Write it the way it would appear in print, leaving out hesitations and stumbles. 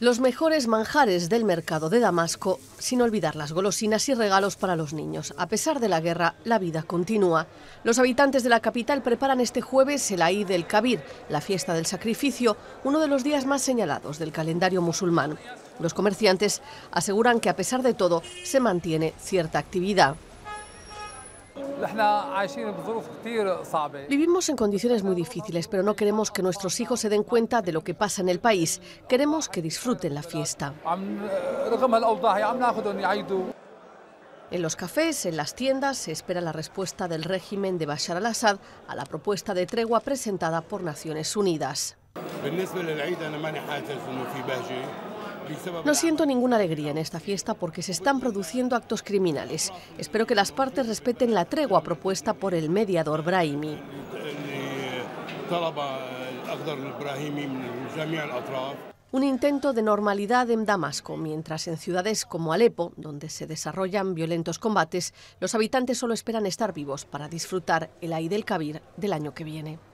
Los mejores manjares del mercado de Damasco, sin olvidar las golosinas y regalos para los niños. A pesar de la guerra, la vida continúa. Los habitantes de la capital preparan este jueves el Eid el-Kabir, la fiesta del sacrificio, uno de los días más señalados del calendario musulmán. Los comerciantes aseguran que a pesar de todo se mantiene cierta actividad. Vivimos en condiciones muy difíciles, pero no queremos que nuestros hijos se den cuenta de lo que pasa en el país. Queremos que disfruten la fiesta. En los cafés, en las tiendas, se espera la respuesta del régimen de Bashar al-Assad a la propuesta de tregua presentada por Naciones Unidas. No siento ninguna alegría en esta fiesta porque se están produciendo actos criminales. Espero que las partes respeten la tregua propuesta por el mediador Brahimi. Un intento de normalidad en Damasco, mientras en ciudades como Alepo, donde se desarrollan violentos combates, los habitantes solo esperan estar vivos para disfrutar el Eid el-Kabir del año que viene.